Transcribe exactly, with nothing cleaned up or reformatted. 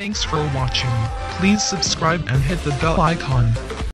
Thanks for watching. Please subscribe and hit the bell icon.